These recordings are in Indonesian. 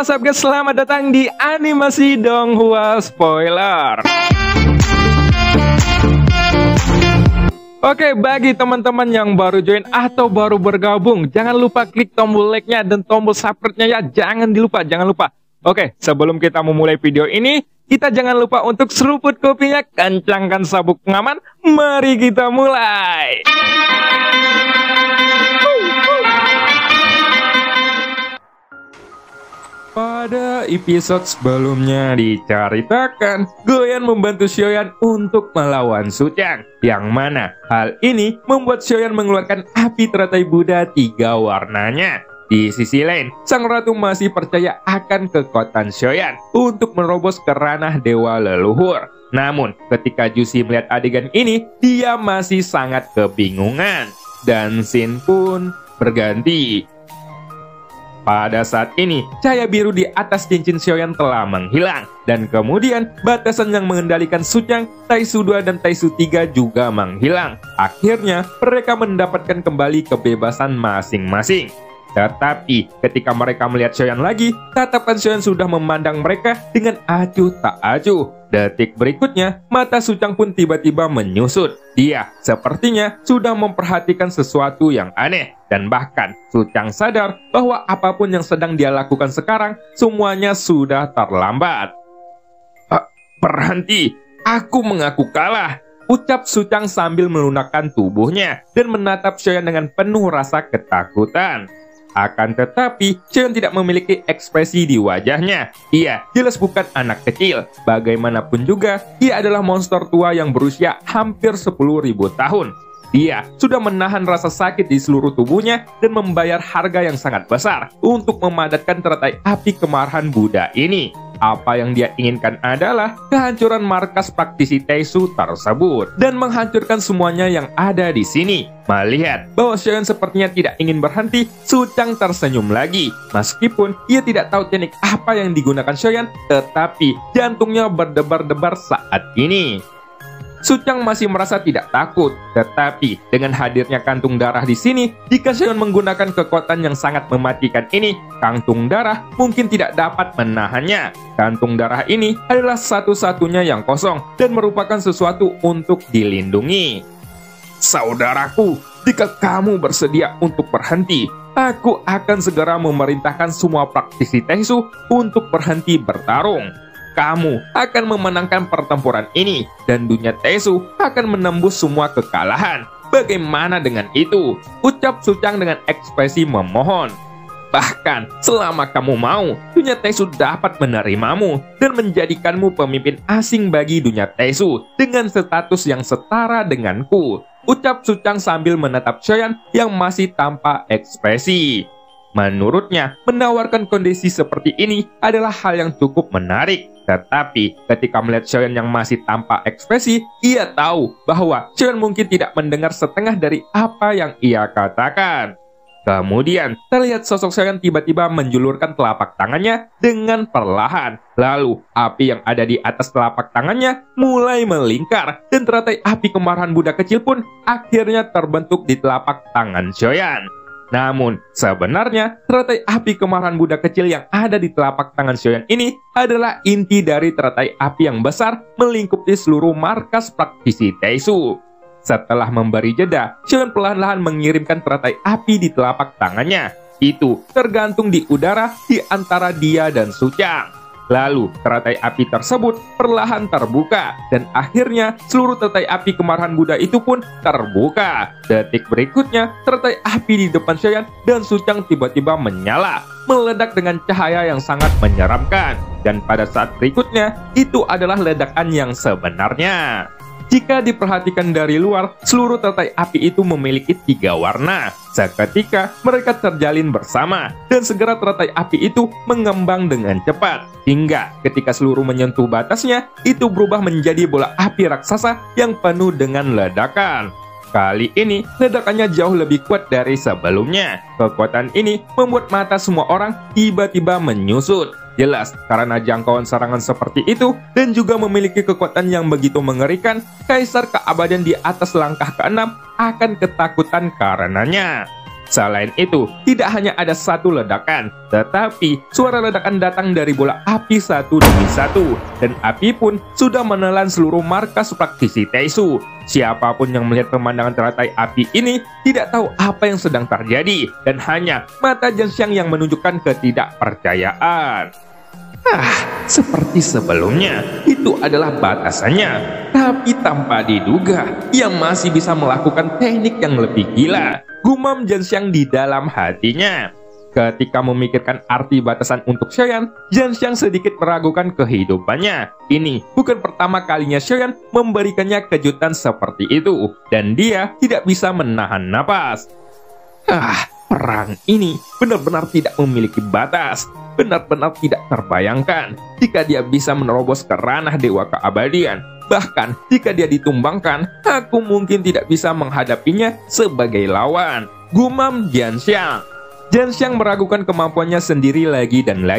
Halo Sabgas, selamat datang di Animasi Donghua Spoiler. Oke, bagi teman-teman yang baru join atau baru bergabung, jangan lupa klik tombol like-nya dan tombol subscribe-nya ya. Jangan lupa. Oke, sebelum kita memulai video ini, kita jangan lupa untuk seruput kopinya, kencangkan sabuk pengaman. Mari kita mulai. Pada episode sebelumnya diceritakan, Goyan membantu Xiaoyan untuk melawan Suchang, yang mana hal ini membuat Xiaoyan mengeluarkan api teratai Buddha 3 warnanya. Di sisi lain, sang ratu masih percaya akan kekuatan Xiaoyan untuk menerobos ke ranah dewa leluhur. Namun, ketika Jushi melihat adegan ini, dia masih sangat kebingungan. Dan scene pun berganti. Pada saat ini, cahaya biru di atas cincin Xiaoyan telah menghilang. Dan kemudian, batasan yang mengendalikan Suchang, Taisu 2 dan Taisu 3 juga menghilang. Akhirnya, mereka mendapatkan kembali kebebasan masing-masing. Tetapi, ketika mereka melihat Xiaoyan lagi, tatapan Xiaoyan sudah memandang mereka dengan acuh tak acuh. Detik berikutnya, mata Suchang pun tiba-tiba menyusut. Dia sepertinya sudah memperhatikan sesuatu yang aneh. Dan bahkan, Suchang sadar bahwa apapun yang sedang dia lakukan sekarang, semuanya sudah terlambat. Berhenti, aku mengaku kalah, ucap Suchang sambil melunakkan tubuhnya dan menatap Xiaoyan dengan penuh rasa ketakutan. Akan tetapi, Xiaoyan tidak memiliki ekspresi di wajahnya. Ia jelas bukan anak kecil. Bagaimanapun juga, ia adalah monster tua yang berusia hampir 10.000 tahun. Dia sudah menahan rasa sakit di seluruh tubuhnya dan membayar harga yang sangat besar untuk memadatkan teratai api kemarahan Buddha ini. Apa yang dia inginkan adalah kehancuran markas praktisi Taisu tersebut dan menghancurkan semuanya yang ada di sini. Melihat bahwa Xiaoyan sepertinya tidak ingin berhenti, Suchang tersenyum lagi. Meskipun ia tidak tahu teknik apa yang digunakan Xiaoyan, tetapi jantungnya berdebar-debar saat ini. Suchang masih merasa tidak takut, tetapi dengan hadirnya kantung darah di sini, jika Xiaoyan menggunakan kekuatan yang sangat mematikan ini, kantung darah mungkin tidak dapat menahannya. Kantung darah ini adalah satu-satunya yang kosong dan merupakan sesuatu untuk dilindungi. Saudaraku, jika kamu bersedia untuk berhenti, aku akan segera memerintahkan semua praktisi Taisu untuk berhenti bertarung. Kamu akan memenangkan pertempuran ini, dan dunia Taisu akan menembus semua kekalahan. Bagaimana dengan itu? Ucap Suchang dengan ekspresi memohon. Bahkan, selama kamu mau, dunia Taisu dapat menerimamu dan menjadikanmu pemimpin asing bagi dunia Taisu dengan status yang setara denganku. Ucap Suchang sambil menatap Xiaoyan yang masih tanpa ekspresi. Menurutnya, menawarkan kondisi seperti ini adalah hal yang cukup menarik. Tetapi, ketika melihat Xiaoyan yang masih tanpa ekspresi, ia tahu bahwa Xiaoyan mungkin tidak mendengar setengah dari apa yang ia katakan. Kemudian, terlihat sosok Xiaoyan tiba-tiba menjulurkan telapak tangannya dengan perlahan. Lalu, api yang ada di atas telapak tangannya mulai melingkar, dan teratai api kemarahan Buddha kecil pun akhirnya terbentuk di telapak tangan Xiaoyan. Namun, sebenarnya, teratai api kemarahan Buddha kecil yang ada di telapak tangan Xiaoyan ini adalah inti dari teratai api yang besar melingkupi seluruh markas praktisi Taisu. Setelah memberi jeda, Xiaoyan perlahan-lahan mengirimkan teratai api di telapak tangannya. Itu tergantung di udara di antara dia dan Suchang. Lalu, teratai api tersebut perlahan terbuka, dan akhirnya seluruh teratai api kemarahan Buddha itu pun terbuka. Detik berikutnya, teratai api di depan Xiaoyan dan Suchang tiba-tiba menyala, meledak dengan cahaya yang sangat menyeramkan. Dan pada saat berikutnya, itu adalah ledakan yang sebenarnya. Jika diperhatikan dari luar, seluruh teratai api itu memiliki 3 warna. Seketika, mereka terjalin bersama, dan segera teratai api itu mengembang dengan cepat. Hingga ketika seluruh menyentuh batasnya, itu berubah menjadi bola api raksasa yang penuh dengan ledakan. Kali ini, ledakannya jauh lebih kuat dari sebelumnya. Kekuatan ini membuat mata semua orang tiba-tiba menyusut. Jelas, karena jangkauan serangan seperti itu dan juga memiliki kekuatan yang begitu mengerikan, Kaisar Keabadian di atas langkah ke-6 akan ketakutan karenanya. Selain itu, tidak hanya ada satu ledakan, tetapi suara ledakan datang dari bola api satu demi satu, dan api pun sudah menelan seluruh markas praktisi Taesu. Siapapun yang melihat pemandangan teratai api ini tidak tahu apa yang sedang terjadi, dan hanya mata Zhenxiang yang menunjukkan ketidakpercayaan. Seperti sebelumnya, itu adalah batasannya. Tapi tanpa diduga, ia masih bisa melakukan teknik yang lebih gila, gumam Zhenxiang di dalam hatinya. Ketika memikirkan arti batasan untuk Xiaoyan, Zhenxiang sedikit meragukan kehidupannya. Ini bukan pertama kalinya Xiaoyan memberikannya kejutan seperti itu, dan dia tidak bisa menahan napas. Perang ini benar-benar tidak memiliki batas. Benar-benar tidak terbayangkan jika dia bisa menerobos ke ranah dewa keabadian. Bahkan jika dia ditumbangkan, aku mungkin tidak bisa menghadapinya sebagai lawan, gumam Zhenxiang. Zhenxiang meragukan kemampuannya sendiri lagi,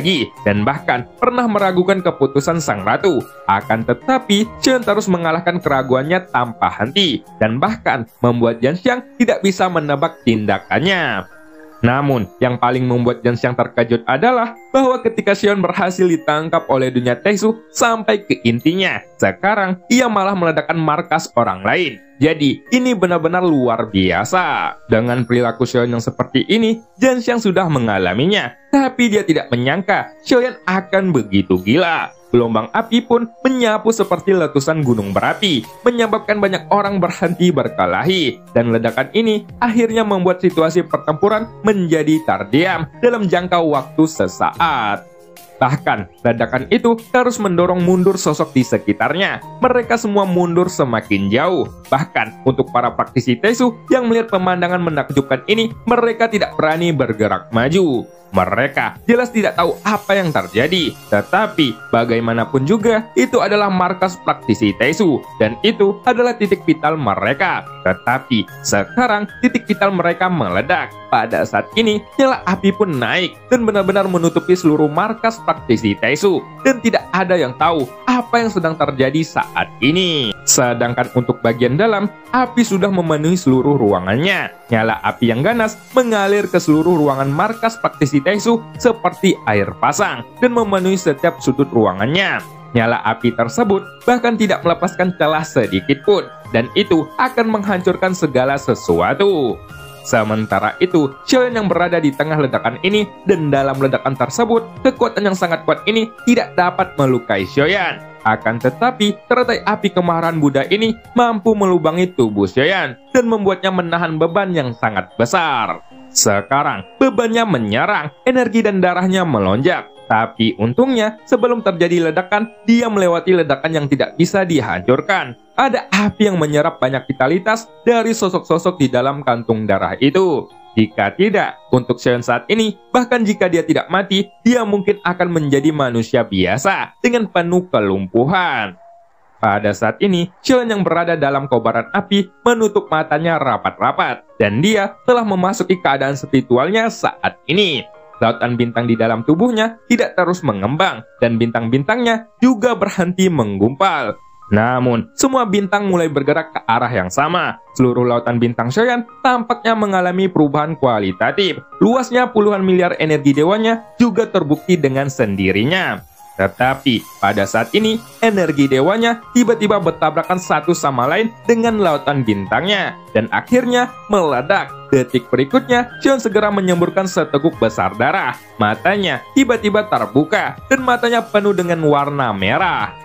dan bahkan pernah meragukan keputusan sang ratu. Akan tetapi, Xiaoyan terus mengalahkan keraguannya tanpa henti, dan bahkan membuat Zhenxiang tidak bisa menebak tindakannya. Namun, yang paling membuat Zhenxiang terkejut adalah bahwa ketika Xiaoyan berhasil ditangkap oleh dunia Taesu sampai ke intinya, sekarang ia malah meledakkan markas orang lain. Jadi, ini benar-benar luar biasa. Dengan perilaku Xiaoyan yang seperti ini, Zhenxiang sudah mengalaminya, tapi dia tidak menyangka Xiaoyan akan begitu gila. Gelombang api pun menyapu seperti letusan gunung berapi, menyebabkan banyak orang berhenti berkelahi, dan ledakan ini akhirnya membuat situasi pertempuran menjadi terdiam dalam jangka waktu sesaat. Bahkan, ledakan itu terus mendorong mundur sosok di sekitarnya. Mereka semua mundur semakin jauh. Bahkan, untuk para praktisi Taesu yang melihat pemandangan menakjubkan ini, mereka tidak berani bergerak maju. Mereka jelas tidak tahu apa yang terjadi. Tetapi, bagaimanapun juga, itu adalah markas praktisi Taesu. Dan itu adalah titik vital mereka. Tetapi, sekarang titik vital mereka meledak. Pada saat ini, nyala api pun naik dan benar-benar menutupi seluruh markas praktisi Taesu. Dan tidak ada yang tahu apa yang sedang terjadi saat ini. Sedangkan untuk bagian dalam, api sudah memenuhi seluruh ruangannya. Nyala api yang ganas mengalir ke seluruh ruangan markas praktisi Taesu seperti air pasang dan memenuhi setiap sudut ruangannya. Nyala api tersebut bahkan tidak melepaskan celah sedikit pun, dan itu akan menghancurkan segala sesuatu. Sementara itu, Xiaoyan yang berada di tengah ledakan ini, dan dalam ledakan tersebut, kekuatan yang sangat kuat ini tidak dapat melukai Xiaoyan. Akan tetapi, teratai api kemarahan Buddha ini mampu melubangi tubuh Xiaoyan dan membuatnya menahan beban yang sangat besar. Sekarang, bebannya menyerang, energi dan darahnya melonjak. Tapi untungnya, sebelum terjadi ledakan, dia melewati ledakan yang tidak bisa dihancurkan. Ada api yang menyerap banyak vitalitas dari sosok-sosok di dalam kantung darah itu. Jika tidak, untuk Xiaoyan saat ini, bahkan jika dia tidak mati, dia mungkin akan menjadi manusia biasa dengan penuh kelumpuhan. Pada saat ini, Xiaoyan yang berada dalam kobaran api menutup matanya rapat-rapat, dan dia telah memasuki keadaan spiritualnya saat ini. Lautan bintang di dalam tubuhnya tidak terus mengembang, dan bintang-bintangnya juga berhenti menggumpal. Namun, semua bintang mulai bergerak ke arah yang sama. Seluruh lautan bintang Xiaoyan tampaknya mengalami perubahan kualitatif. Luasnya puluhan miliar energi dewanya juga terbukti dengan sendirinya. Tetapi, pada saat ini, energi dewanya tiba-tiba bertabrakan satu sama lain dengan lautan bintangnya, dan akhirnya meledak. Detik berikutnya, Xiaoyan segera menyemburkan seteguk besar darah. Matanya tiba-tiba terbuka, dan matanya penuh dengan warna merah.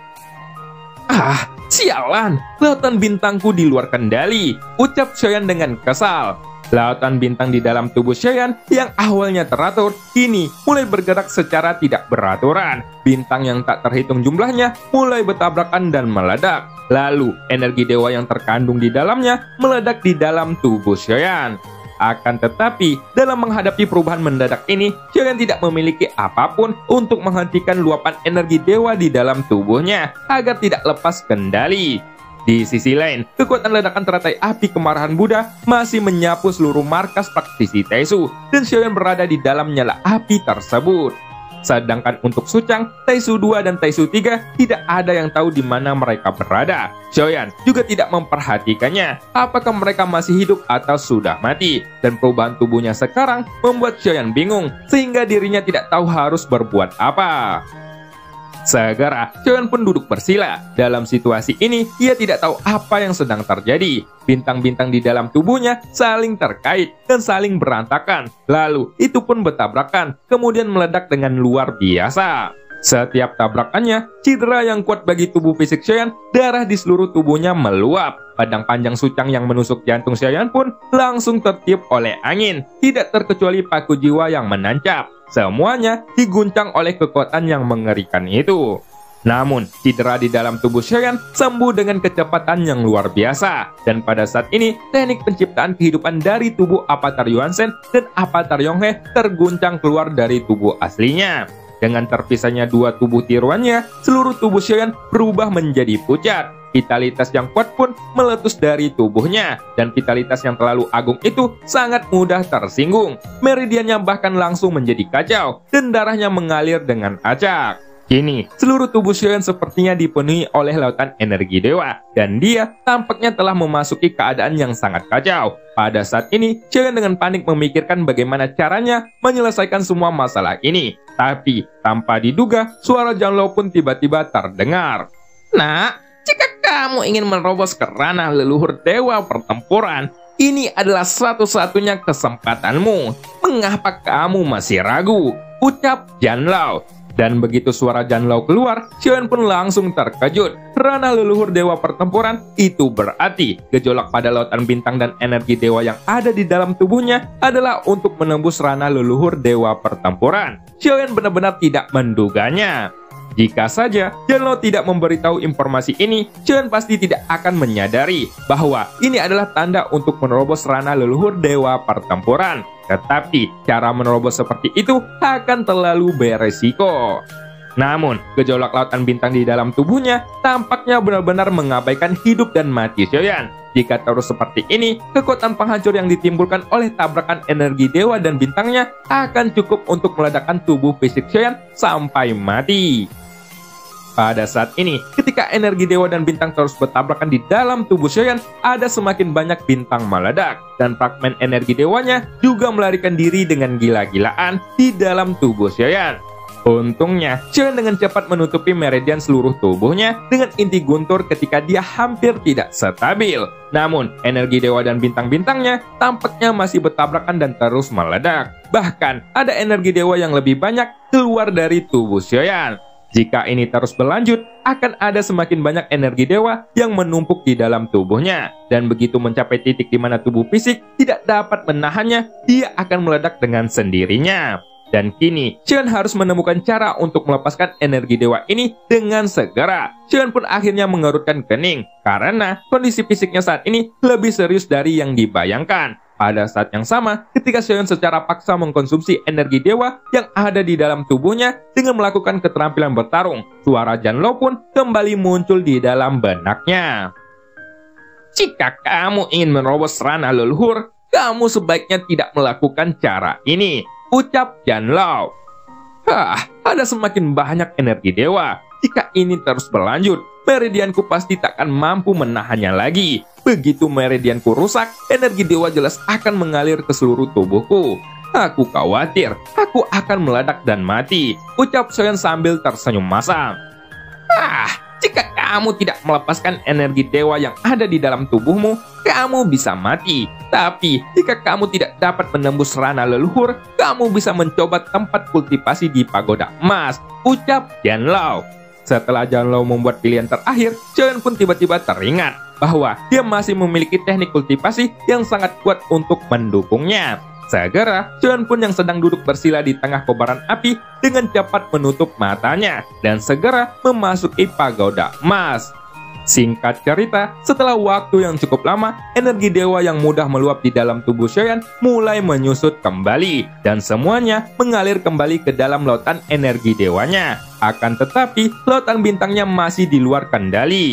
Sialan, lautan bintangku di luar kendali, ucap Xiaoyan dengan kesal. Lautan bintang di dalam tubuh Xiaoyan yang awalnya teratur, kini mulai bergerak secara tidak beraturan. Bintang yang tak terhitung jumlahnya mulai bertabrakan dan meledak. Lalu, energi dewa yang terkandung di dalamnya meledak di dalam tubuh Xiaoyan. Akan tetapi, dalam menghadapi perubahan mendadak ini, Xiaoyan tidak memiliki apapun untuk menghentikan luapan energi dewa di dalam tubuhnya agar tidak lepas kendali. Di sisi lain, kekuatan ledakan teratai api kemarahan Buddha masih menyapu seluruh markas praktisi Taesu, dan Xiaoyan berada di dalam nyala api tersebut. Sedangkan untuk Suchang, Taisu 2 dan Taisu 3 tidak ada yang tahu di mana mereka berada. Xiaoyan juga tidak memperhatikannya apakah mereka masih hidup atau sudah mati. Dan perubahan tubuhnya sekarang membuat Xiaoyan bingung sehingga dirinya tidak tahu harus berbuat apa. Segera, Xiaoyan pun duduk bersila. Dalam situasi ini, ia tidak tahu apa yang sedang terjadi. Bintang-bintang di dalam tubuhnya saling terkait dan saling berantakan. Lalu, itu pun bertabrakan, kemudian meledak dengan luar biasa. Setiap tabrakannya, cedera yang kuat bagi tubuh fisik Xiaoyan, darah di seluruh tubuhnya meluap. Pedang panjang Suchang yang menusuk jantung Xiaoyan pun langsung tertiup oleh angin, tidak terkecuali paku jiwa yang menancap. Semuanya diguncang oleh kekuatan yang mengerikan itu. Namun, cedera di dalam tubuh Xiaoyan sembuh dengan kecepatan yang luar biasa. Dan pada saat ini, teknik penciptaan kehidupan dari tubuh Avatar Yuan Shen dan Avatar Yonghe terguncang keluar dari tubuh aslinya. Dengan terpisahnya dua tubuh tiruannya, seluruh tubuh Xiaoyan berubah menjadi pucat. Vitalitas yang kuat pun meletus dari tubuhnya, dan vitalitas yang terlalu agung itu sangat mudah tersinggung. Meridiannya bahkan langsung menjadi kacau, dan darahnya mengalir dengan acak. Kini, seluruh tubuh Xiaoyan sepertinya dipenuhi oleh lautan energi dewa, dan dia tampaknya telah memasuki keadaan yang sangat kacau. Pada saat ini, Xiaoyan dengan panik memikirkan bagaimana caranya menyelesaikan semua masalah ini. Tapi, tanpa diduga, suara Janlao pun tiba-tiba terdengar. "Nak, jika kamu ingin menerobos ke ranah leluhur dewa pertempuran, ini adalah satu-satunya kesempatanmu. Mengapa kamu masih ragu?" ucap Janlao. Dan begitu suara Janlao keluar, Xiaoyan pun langsung terkejut. Ranah leluhur dewa pertempuran itu berarti gejolak pada lautan bintang dan energi dewa yang ada di dalam tubuhnya adalah untuk menembus ranah leluhur dewa pertempuran. Xiaoyan benar-benar tidak menduganya. Jika saja Janlao tidak memberitahu informasi ini, Xiaoyan pasti tidak akan menyadari bahwa ini adalah tanda untuk menerobos ranah leluhur dewa pertempuran. Tetapi, cara menerobos seperti itu akan terlalu beresiko. Namun, gejolak lautan bintang di dalam tubuhnya tampaknya benar-benar mengabaikan hidup dan mati Xiaoyan. Jika terus seperti ini, kekuatan penghancur yang ditimbulkan oleh tabrakan energi dewa dan bintangnya akan cukup untuk meledakkan tubuh fisik Xiaoyan sampai mati. Pada saat ini, ketika energi dewa dan bintang terus bertabrakan di dalam tubuh Xiaoyan, ada semakin banyak bintang meledak, dan fragmen energi dewanya juga melarikan diri dengan gila-gilaan di dalam tubuh Xiaoyan. Untungnya, Xiaoyan dengan cepat menutupi meridian seluruh tubuhnya dengan inti guntur ketika dia hampir tidak stabil. Namun, energi dewa dan bintang-bintangnya tampaknya masih bertabrakan dan terus meledak. Bahkan, ada energi dewa yang lebih banyak keluar dari tubuh Xiaoyan. Jika ini terus berlanjut, akan ada semakin banyak energi dewa yang menumpuk di dalam tubuhnya. Dan begitu mencapai titik di mana tubuh fisik tidak dapat menahannya, dia akan meledak dengan sendirinya. Dan kini, Xiaoyan harus menemukan cara untuk melepaskan energi dewa ini dengan segera. Xiaoyan pun akhirnya mengerutkan kening, karena kondisi fisiknya saat ini lebih serius dari yang dibayangkan. Pada saat yang sama, ketika Xiaoyan secara paksa mengkonsumsi energi dewa yang ada di dalam tubuhnya dengan melakukan keterampilan bertarung, suara Janlao pun kembali muncul di dalam benaknya. "Jika kamu ingin menerobos ranah leluhur, kamu sebaiknya tidak melakukan cara ini," ucap Janlao. Ada semakin banyak energi dewa. Jika ini terus berlanjut, meridianku pasti tak akan mampu menahannya lagi. Begitu meridianku rusak, energi dewa jelas akan mengalir ke seluruh tubuhku. Aku khawatir, aku akan meledak dan mati, ucap Xiaoyan sambil tersenyum masam. Jika kamu tidak melepaskan energi dewa yang ada di dalam tubuhmu, kamu bisa mati. Tapi, jika kamu tidak dapat menembus ranah leluhur, kamu bisa mencoba tempat kultivasi di pagoda emas, ucap Janlao. Setelah Janlao membuat pilihan terakhir, Xiaoyan pun tiba-tiba teringat bahwa dia masih memiliki teknik kultivasi yang sangat kuat untuk mendukungnya. Segera, Xiaoyan pun yang sedang duduk bersila di tengah kobaran api dengan cepat menutup matanya dan segera memasuki pagoda emas. Singkat cerita, setelah waktu yang cukup lama, energi dewa yang mudah meluap di dalam tubuh Xiaoyan mulai menyusut kembali, dan semuanya mengalir kembali ke dalam lautan energi dewanya. Akan tetapi, lautan bintangnya masih di luar kendali.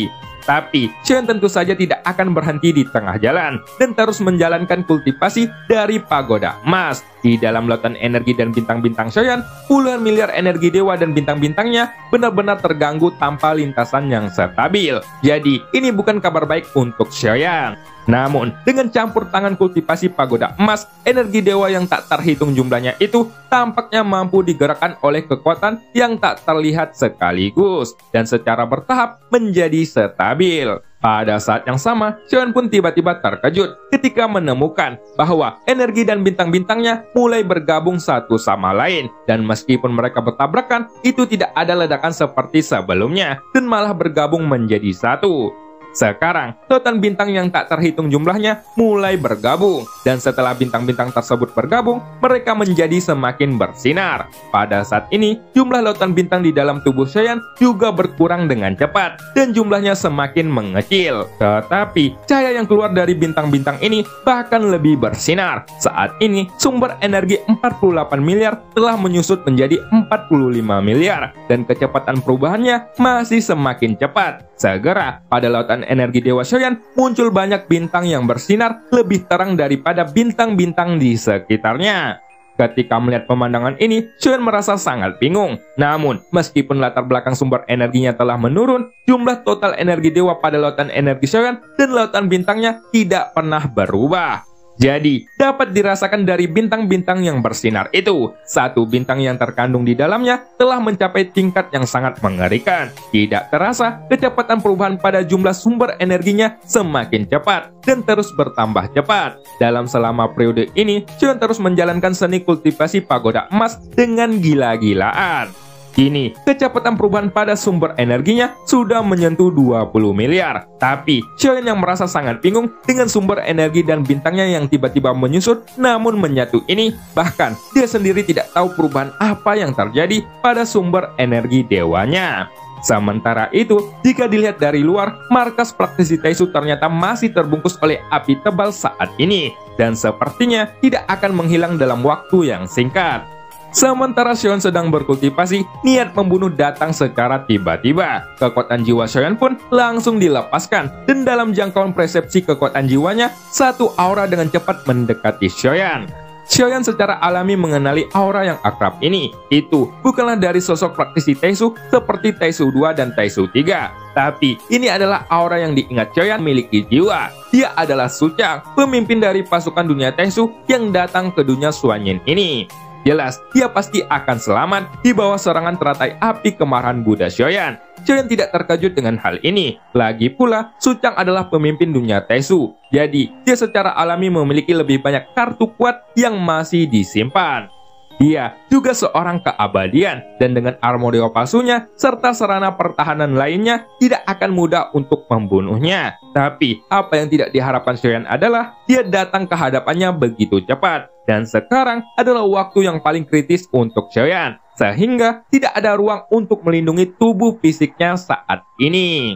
Tapi Xiaoyan tentu saja tidak akan berhenti di tengah jalan dan terus menjalankan kultivasi dari pagoda emas. Di dalam lautan energi dan bintang-bintang Xiaoyan, puluhan miliar energi dewa dan bintang-bintangnya benar-benar terganggu tanpa lintasan yang stabil. Jadi, ini bukan kabar baik untuk Xiaoyan. Namun, dengan campur tangan kultivasi pagoda emas, energi dewa yang tak terhitung jumlahnya itu tampaknya mampu digerakkan oleh kekuatan yang tak terlihat sekaligus dan secara bertahap menjadi stabil. Pada saat yang sama, Xiaoyan pun tiba-tiba terkejut ketika menemukan bahwa energi dan bintang-bintangnya mulai bergabung satu sama lain. Dan meskipun mereka bertabrakan, itu tidak ada ledakan seperti sebelumnya dan malah bergabung menjadi satu. Sekarang, lautan bintang yang tak terhitung jumlahnya mulai bergabung. Dan setelah bintang-bintang tersebut bergabung, mereka menjadi semakin bersinar. Pada saat ini, jumlah lautan bintang di dalam tubuh Xiaoyan juga berkurang dengan cepat. Dan jumlahnya semakin mengecil. Tetapi, cahaya yang keluar dari bintang-bintang ini bahkan lebih bersinar. Saat ini, sumber energi 48 miliar telah menyusut menjadi 45 miliar. Dan kecepatan perubahannya masih semakin cepat. Segera, pada lautan energi Dewa Xiaoyan muncul banyak bintang yang bersinar lebih terang daripada bintang-bintang di sekitarnya. Ketika melihat pemandangan ini, Xiaoyan merasa sangat bingung. Namun, meskipun latar belakang sumber energinya telah menurun, jumlah total energi dewa pada lautan energi Xiaoyan dan lautan bintangnya tidak pernah berubah. Jadi, dapat dirasakan dari bintang-bintang yang bersinar itu, satu bintang yang terkandung di dalamnya telah mencapai tingkat yang sangat mengerikan. Tidak terasa, kecepatan perubahan pada jumlah sumber energinya semakin cepat dan terus bertambah cepat. Selama periode ini, Xiaoyan terus menjalankan seni kultivasi pagoda emas dengan gila-gilaan. Kini, kecepatan perubahan pada sumber energinya sudah menyentuh 20 miliar. Tapi, Xiaoyan yang merasa sangat bingung dengan sumber energi dan bintangnya yang tiba-tiba menyusut namun menyatu ini. Bahkan, dia sendiri tidak tahu perubahan apa yang terjadi pada sumber energi dewanya. Sementara itu, jika dilihat dari luar, markas praktisi Taisu ternyata masih terbungkus oleh api tebal saat ini. Dan sepertinya tidak akan menghilang dalam waktu yang singkat. Sementara Xiaoyan sedang berkultivasi, niat membunuh datang secara tiba-tiba. Kekuatan jiwa Xiaoyan pun langsung dilepaskan, dan dalam jangkauan persepsi kekuatan jiwanya, satu aura dengan cepat mendekati Xiaoyan. Xiaoyan secara alami mengenali aura yang akrab ini. Itu bukanlah dari sosok praktisi Taisu seperti Taisu 2 dan Taisu 3. Tapi ini adalah aura yang diingat Xiaoyan memiliki jiwa. Dia adalah Su Chang, pemimpin dari pasukan dunia Taisu yang datang ke dunia Suanyin ini. Jelas, dia pasti akan selamat di bawah serangan teratai api kemarahan Buddha Xiaoyan. Xiaoyan tidak terkejut dengan hal ini. Lagi pula, Su Chang adalah pemimpin dunia Taisu. Jadi, dia secara alami memiliki lebih banyak kartu kuat yang masih disimpan. Dia juga seorang keabadian, dan dengan armor dewa palsunya serta sarana pertahanan lainnya tidak akan mudah untuk membunuhnya. Tapi apa yang tidak diharapkan Xiaoyan adalah dia datang ke hadapannya begitu cepat. Dan sekarang adalah waktu yang paling kritis untuk Xiaoyan, sehingga tidak ada ruang untuk melindungi tubuh fisiknya saat ini.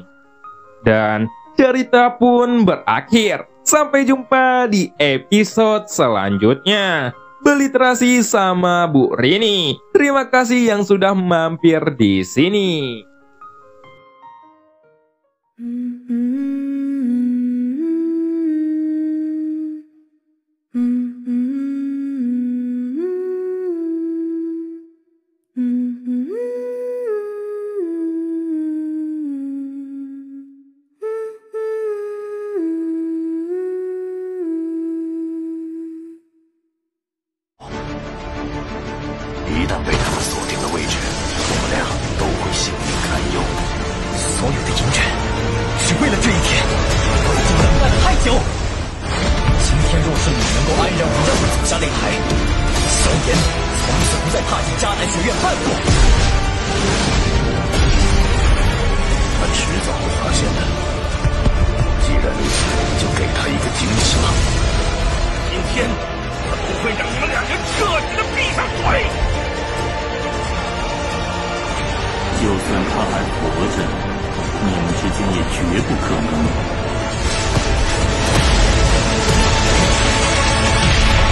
Dan cerita pun berakhir. Sampai jumpa di episode selanjutnya. Beliterasi sama Bu Rini. Terima kasih yang sudah mampir di sini.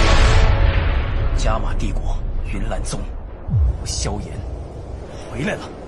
加玛帝国云岚宗，萧炎回来了。